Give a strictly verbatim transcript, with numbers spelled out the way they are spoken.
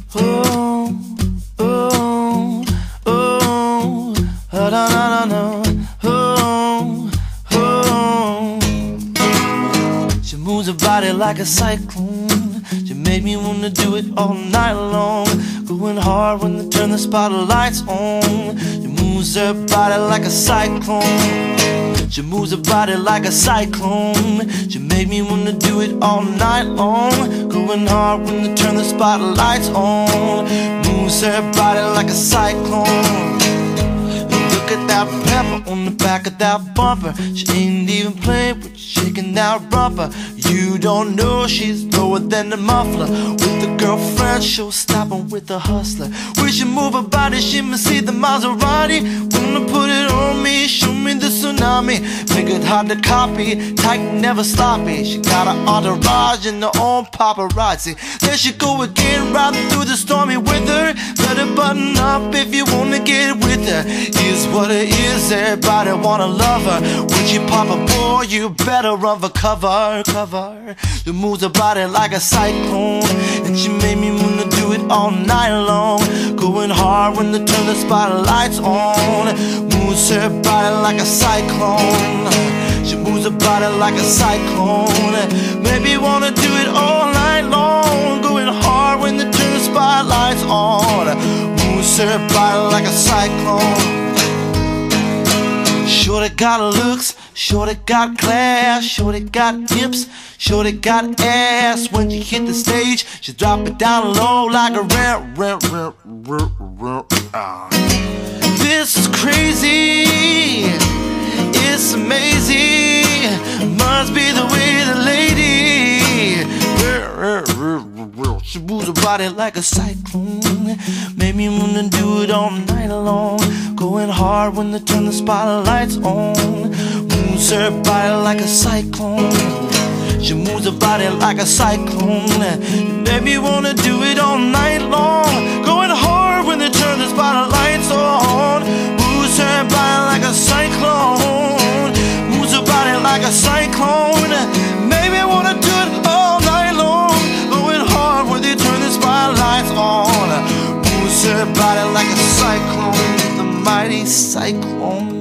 Oh, oh, oh, da da da da, oh, oh. She moves her body like a cyclone. She made me wanna do it all night long. Going hard when they turn the spotlights on. She moves her body like a cyclone. She moves her body like a cyclone. She made me wanna do it all night long. Going hard when they turn the spotlights on. Moves her body like a cyclone. Look at that pepper on the back of that bumper. She ain't even playing with shaking that rubber. You don't know she's lower than the muffler. With the girlfriend, she'll stop her with the hustler. When she move her body, she must see the Maserati. Wanna put it on me, show me the tsunami. Make it hard to copy, tight, never sloppy. She got an entourage and her own paparazzi. There she go again, riding through the stormy weather. Better button up if you wanna get with her. Here's what it is, everybody wanna love her. When she pop a boy, you better run for cover, cover. She moves her body like a cyclone, and she made me wanna do it all night long. Going hard when they turn the spotlights on. Moves her body like a cyclone. She moves her body like a cyclone. Maybe wanna do it all night long. Going hard when they turn the spotlights on. Moves her body like a cyclone. Shorty got looks, shorty got class, shorty got hips, shorty got ass. When she hit the stage, she drop it down low like a rent, rent, rent, rent, rent. Uh. This is crazy, it's amazing. Must be the way the lady. She moves her body like a cyclone. Made me wanna do it all night long. Going hard when they turn the spotlights on. Moves her body like a cyclone. She moves her body like a cyclone. Made me wanna do it all night long. Going hard when they turn the spotlights on. Moves her body like a cyclone. Moves her body like a cyclone. Made me wanna do it all night long. Going hard when they turn the spotlights on. Moves her body like a cyclone. The mighty cyclone.